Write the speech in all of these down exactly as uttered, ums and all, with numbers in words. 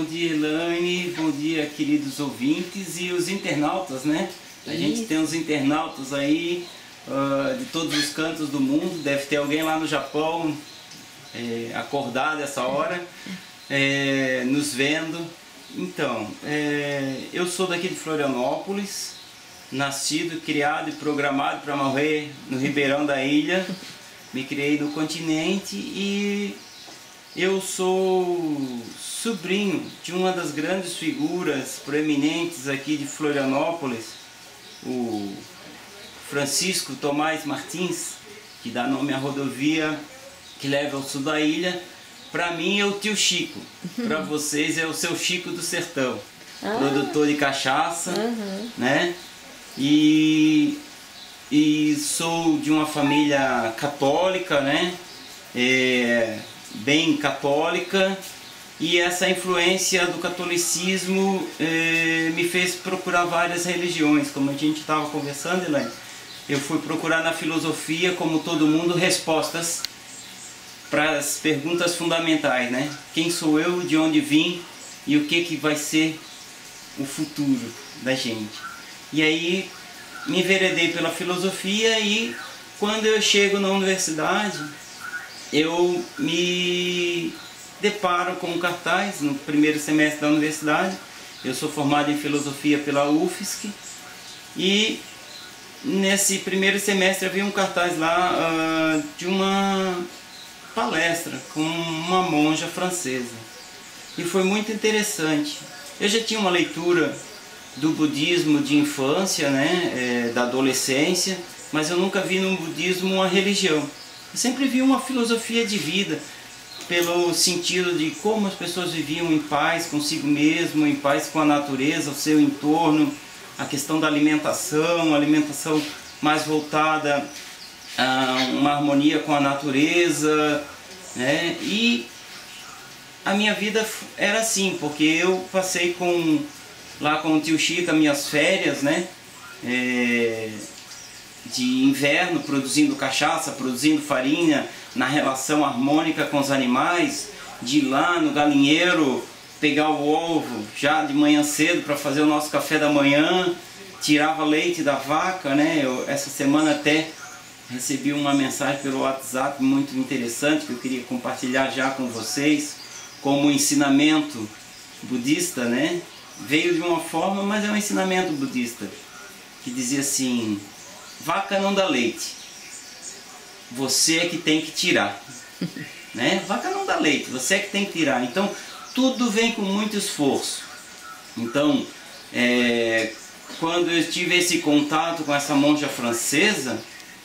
bom dia Elaine, bom dia queridos ouvintes e os internautas, né? A Isso. gente tem os internautas aí uh, de todos os cantos do mundo, deve ter alguém lá no Japão é, acordado essa hora, é, nos vendo. Então, é, eu sou daqui de Florianópolis, nascido, criado e programado para morrer no Ribeirão da Ilha. Me criei no continente e eu sou sobrinho de uma das grandes figuras proeminentes aqui de Florianópolis, o Francisco Tomás Martins, que dá nome à rodovia que leva ao sul da ilha. Para mim é o tio Chico, para vocês é o seu Chico do Sertão, ah. produtor de cachaça, uhum. né? E, e sou de uma família católica, né? É, bem católica, e essa influência do catolicismo eh, me fez procurar várias religiões. Como a gente estava conversando, Elaine, eu fui procurar na filosofia, como todo mundo, respostas para as perguntas fundamentais, né? Quem sou eu, de onde vim e o que, que vai ser o futuro da gente. E aí me enveredei pela filosofia e quando eu chego na universidade, eu me deparo com um cartaz no primeiro semestre da universidade. Eu sou formado em filosofia pela U F S C e nesse primeiro semestre havia um cartaz lá uh, de uma palestra com uma monja francesa e foi muito interessante. Eu já tinha uma leitura do budismo de infância, né, é, da adolescência, mas eu nunca vi no budismo uma religião. Eu sempre vi uma filosofia de vida, pelo sentido de como as pessoas viviam em paz consigo mesmo, em paz com a natureza, o seu entorno, a questão da alimentação, a alimentação mais voltada a uma harmonia com a natureza, né? E a minha vida era assim, porque eu passei com, lá com o tio Chico, as minhas férias, né? É, de inverno, produzindo cachaça, produzindo farinha, na relação harmônica com os animais, de ir lá no galinheiro, pegar o ovo já de manhã cedo para fazer o nosso café da manhã, tirava leite da vaca, né? Eu, essa semana até recebi uma mensagem pelo WhatsApp muito interessante que eu queria compartilhar já com vocês, como ensinamento budista, né? Veio de uma forma, mas é um ensinamento budista, que dizia assim: vaca não dá leite, você é que tem que tirar, né? Vaca não dá leite, você é que tem que tirar. Então tudo vem com muito esforço. Então é, quando eu tive esse contato com essa monja francesa,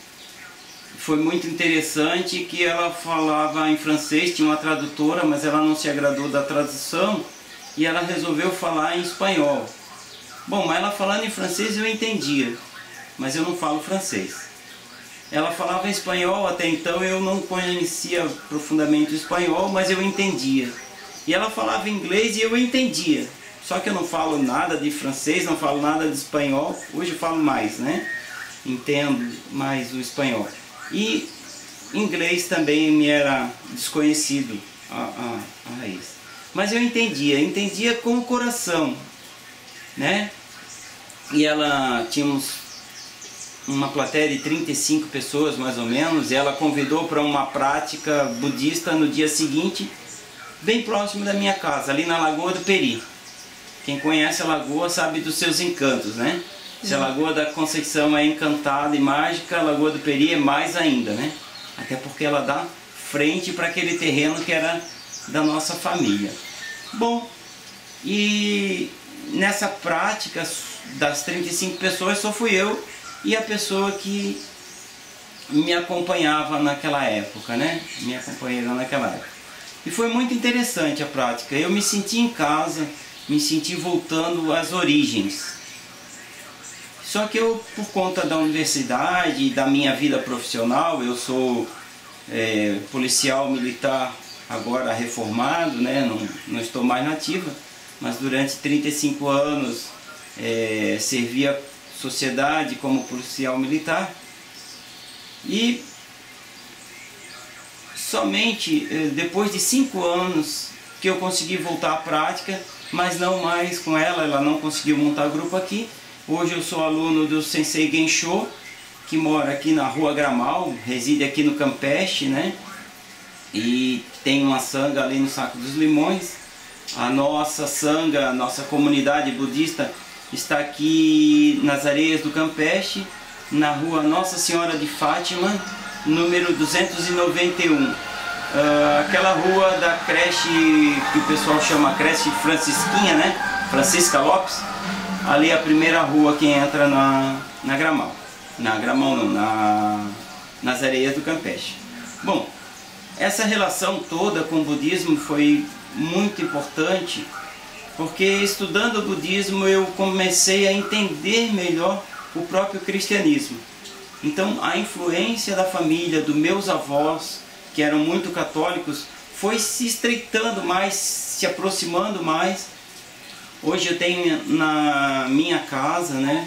foi muito interessante que ela falava em francês, tinha uma tradutora, mas ela não se agradou da tradução e ela resolveu falar em espanhol. Bom, mas ela falando em francês eu entendia, mas eu não falo francês. Ela falava em espanhol, até então eu não conhecia profundamente o espanhol, mas eu entendia. E ela falava inglês e eu entendia. Só que eu não falo nada de francês, não falo nada de espanhol. Hoje eu falo mais, né? Entendo mais o espanhol. E inglês também me era desconhecido, a, a, a raiz. Mas eu entendia, entendia com o coração, né? E ela tinha uns, uma plateia de trinta e cinco pessoas mais ou menos, e ela convidou para uma prática budista no dia seguinte, bem próximo da minha casa, ali na Lagoa do Peri. Quem conhece a lagoa sabe dos seus encantos, né? Se a Lagoa da Conceição é encantada e mágica, a Lagoa do Peri é mais ainda, né? Até porque ela dá frente para aquele terreno que era da nossa família. Bom, e nessa prática das trinta e cinco pessoas só fui eu e a pessoa que me acompanhava naquela época, né? Minha companheira naquela época. E foi muito interessante a prática. Eu me senti em casa, me senti voltando às origens. Só que eu, por conta da universidade e da minha vida profissional, eu sou é, policial militar agora reformado, né? não, não estou mais na ativa, mas durante trinta e cinco anos é, servi a sociedade como policial militar. E somente é, depois de cinco anos que eu consegui voltar à prática, mas não mais com ela, ela não conseguiu montar grupo aqui. Hoje eu sou aluno do Sensei Gensho, que mora aqui na Rua Gramal, reside aqui no Campeche, né? E tem uma sanga ali no Saco dos Limões. A nossa sanga, a nossa comunidade budista está aqui nas areias do Campeche, na Rua Nossa Senhora de Fátima, número duzentos e noventa e um. Uh, aquela rua da creche que o pessoal chama creche Francisquinha, né? Francisca Lopes. Ali é a primeira rua que entra na, na Gramal. Na Gramal não, na, nas areias do Campeche. Bom, essa relação toda com o budismo foi muito importante, porque estudando o budismo eu comecei a entender melhor o próprio cristianismo. Então a influência da família, dos meus avós, que eram muito católicos, foi se estreitando mais, se aproximando mais. Hoje eu tenho na minha casa, né,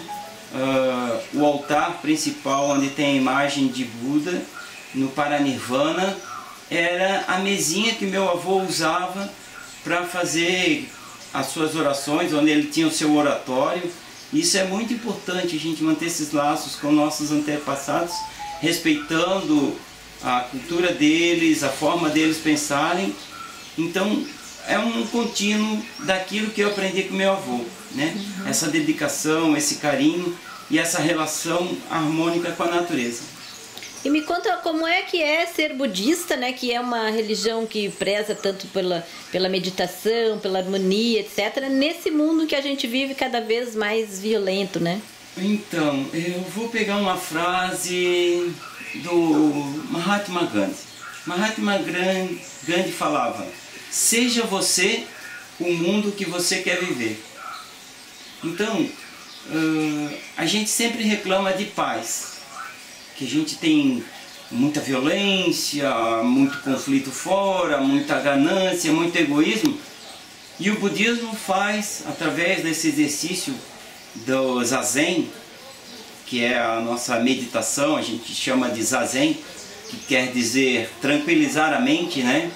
uh, o altar principal onde tem a imagem de Buda, no Paranirvana, era a mesinha que meu avô usava para fazer as suas orações, onde ele tinha o seu oratório. Isso é muito importante, a gente manter esses laços com nossos antepassados, respeitando a cultura deles, a forma deles pensarem. Então é um contínuo daquilo que eu aprendi com meu avô, né? Uhum. Essa dedicação, esse carinho e essa relação harmônica com a natureza. E me conta como é que é ser budista, né? Que é uma religião que preza tanto pela, pela meditação, pela harmonia, etcétera. Nesse mundo que a gente vive cada vez mais violento, né? Então, eu vou pegar uma frase do Mahatma Gandhi. Mahatma Gandhi falava: seja você o mundo que você quer viver. Então, uh, a gente sempre reclama de paz, que a gente tem muita violência, muito conflito fora, muita ganância, muito egoísmo. E o budismo faz, através desse exercício do Zazen, que é a nossa meditação, a gente chama de Zazen, que quer dizer tranquilizar a mente, né?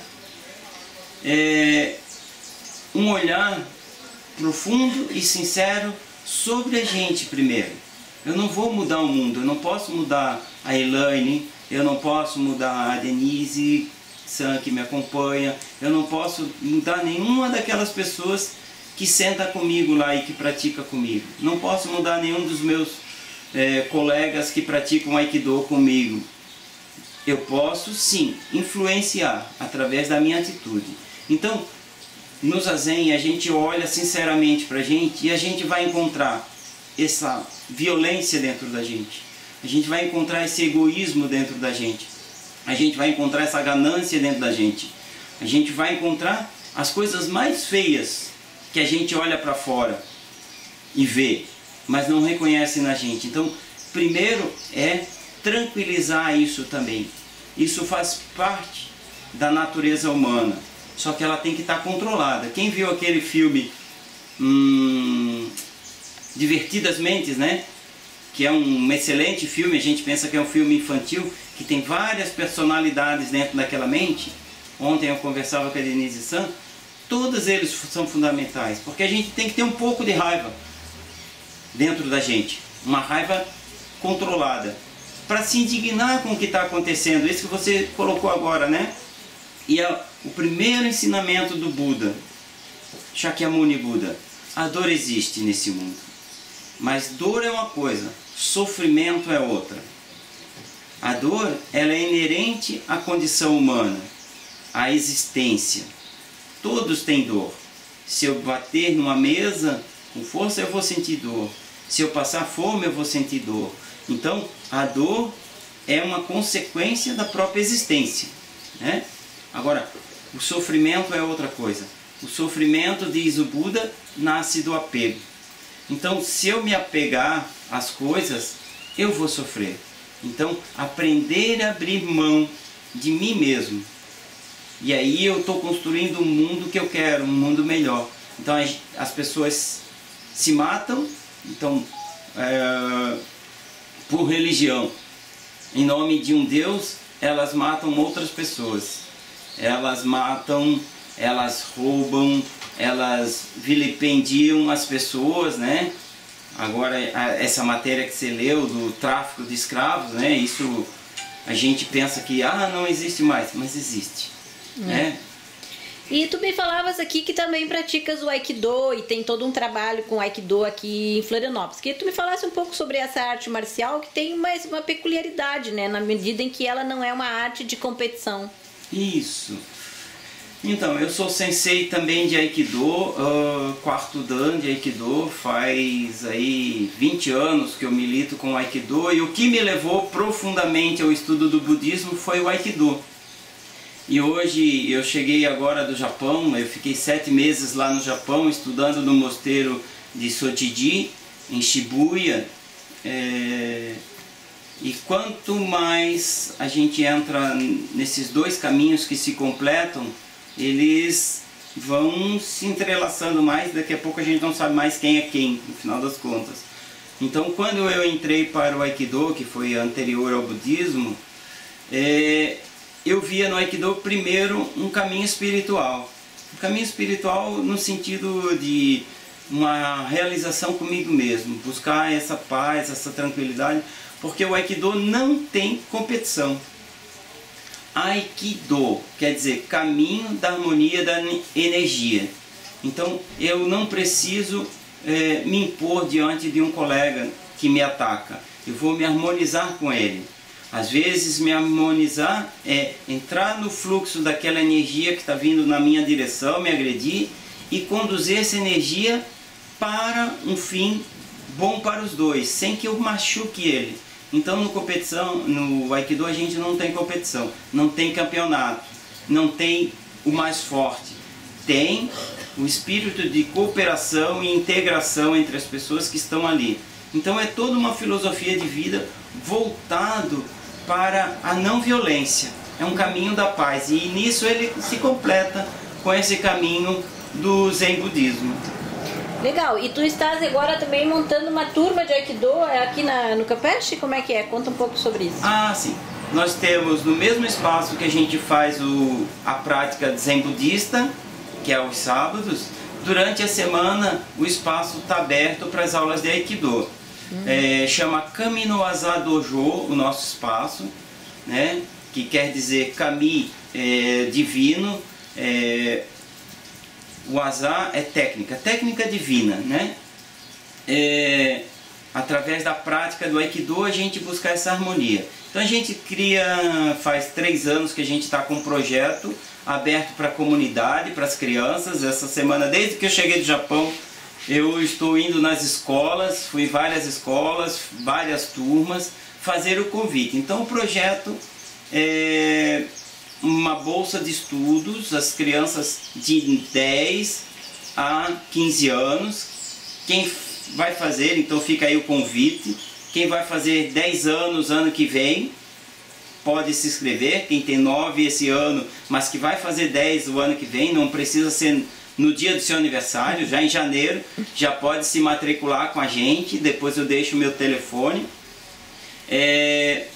É um olhar profundo e sincero sobre a gente primeiro. Eu não vou mudar o mundo, eu não posso mudar a Elaine, eu não posso mudar a Denise San, que me acompanha, eu não posso mudar nenhuma daquelas pessoas que senta comigo lá e que pratica comigo. Não posso mudar nenhum dos meus é, colegas que praticam Aikido comigo. Eu posso sim influenciar através da minha atitude. Então, no Zazen a gente olha sinceramente para a gente e a gente vai encontrar essa violência dentro da gente. A gente vai encontrar esse egoísmo dentro da gente. A gente vai encontrar essa ganância dentro da gente. A gente vai encontrar as coisas mais feias que a gente olha para fora e vê, mas não reconhece na gente. Então, primeiro é tranquilizar isso também. Isso faz parte da natureza humana, só que ela tem que estar controlada. Quem viu aquele filme hum, Divertidas Mentes, né? Que é um excelente filme, a gente pensa que é um filme infantil, que tem várias personalidades dentro daquela mente. Ontem eu conversava com a Denise San, todos eles são fundamentais, porque a gente tem que ter um pouco de raiva dentro da gente, uma raiva controlada, para se indignar com o que está acontecendo, isso que você colocou agora, né? E é o primeiro ensinamento do Buda, Shakyamuni Buda: a dor existe nesse mundo, mas dor é uma coisa, sofrimento é outra. A dor, ela é inerente à condição humana, à existência. Todos têm dor. Se eu bater numa mesa com força, eu vou sentir dor. Se eu passar fome, eu vou sentir dor. Então, a dor é uma consequência da própria existência, né? Agora, o sofrimento é outra coisa. O sofrimento, diz o Buda, nasce do apego. Então, se eu me apegar às coisas, eu vou sofrer. Então, aprender a abrir mão de mim mesmo. E aí eu estou construindo um mundo que eu quero, um mundo melhor. Então, as pessoas se matam, então, é, por religião. Em nome de um Deus, elas matam outras pessoas. Elas matam elas roubam, elas vilipendiam as pessoas, né? Agora, essa matéria que você leu do tráfico de escravos, né? Isso a gente pensa que, ah, não existe mais, mas existe, é. né? E tu me falavas aqui que também praticas o Aikido e tem todo um trabalho com o Aikido aqui em Florianópolis. Queria que tu me falasse um pouco sobre essa arte marcial que tem mais uma peculiaridade, né? Na medida em que ela não é uma arte de competição. Isso. Então, eu sou sensei também de Aikido, uh, quarto Dan de Aikido, faz aí vinte anos que eu milito com o Aikido, e o que me levou profundamente ao estudo do budismo foi o Aikido. E hoje eu cheguei agora do Japão, eu fiquei sete meses lá no Japão estudando no mosteiro de Sotiji, em Shibuya. É... E quanto mais a gente entra nesses dois caminhos que se completam, eles vão se entrelaçando mais, daqui a pouco a gente não sabe mais quem é quem, no final das contas. Então, quando eu entrei para o Aikido, que foi anterior ao budismo, é... eu via no Aikido primeiro um caminho espiritual. Um caminho espiritual no sentido de uma realização comigo mesmo, buscar essa paz, essa tranquilidade, porque o Aikido não tem competição. Aikido quer dizer caminho da harmonia da energia. Então eu não preciso é, me impor diante de um colega que me ataca. Eu vou me harmonizar com ele. Às vezes me harmonizar é entrar no fluxo daquela energia que está vindo na minha direção, me agredir, e conduzir essa energia para um fim bom para os dois, sem que eu machuque ele. Então no competição, no Aikido a gente não tem competição, não tem campeonato, não tem o mais forte. Tem o espírito de cooperação e integração entre as pessoas que estão ali. Então é toda uma filosofia de vida voltado para a não violência. É um caminho da paz, e nisso ele se completa com esse caminho do Zen Budismo. Legal, e tu estás agora também montando uma turma de Aikido aqui na, no Campeche? Como é que é? Conta um pouco sobre isso. Ah, sim. Nós temos no mesmo espaço que a gente faz o, a prática de Zen Budista, que é aos sábados, durante a semana o espaço está aberto para as aulas de Aikido. Hum. É, chama Kami no Waza Dojo, o nosso espaço, né? Que quer dizer Kami é, divino, é, Waza é técnica, técnica divina, né? É, através da prática do Aikido a gente busca essa harmonia. Então a gente cria, faz três anos que a gente está com um projeto aberto para a comunidade, para as crianças. Essa semana, desde que eu cheguei do Japão, eu estou indo nas escolas, fui em várias escolas, várias turmas, fazer o convite. Então o projeto é uma bolsa de estudos, as crianças de dez a quinze anos. Quem vai fazer, então fica aí o convite, quem vai fazer dez anos ano que vem, pode se inscrever. Quem tem nove esse ano, mas que vai fazer dez o ano que vem, não precisa ser no dia do seu aniversário, já em janeiro, já pode se matricular com a gente. Depois eu deixo o meu telefone. É...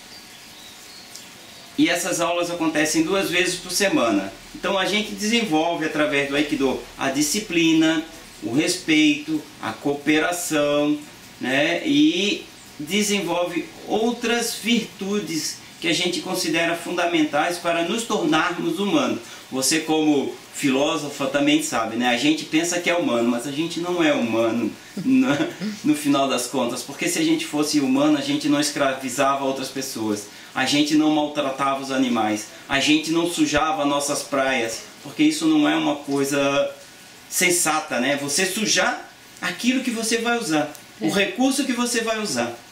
E essas aulas acontecem duas vezes por semana. Então a gente desenvolve através do Aikido a disciplina, o respeito, a cooperação, né? E desenvolve outras virtudes que a gente considera fundamentais para nos tornarmos humanos. Você, como filósofa, também sabe, né? A gente pensa que é humano, mas a gente não é humano no, no final das contas, porque se a gente fosse humano, a gente não escravizava outras pessoas, a gente não maltratava os animais, a gente não sujava nossas praias, porque isso não é uma coisa sensata, né? Você sujar aquilo que você vai usar, o recurso que você vai usar.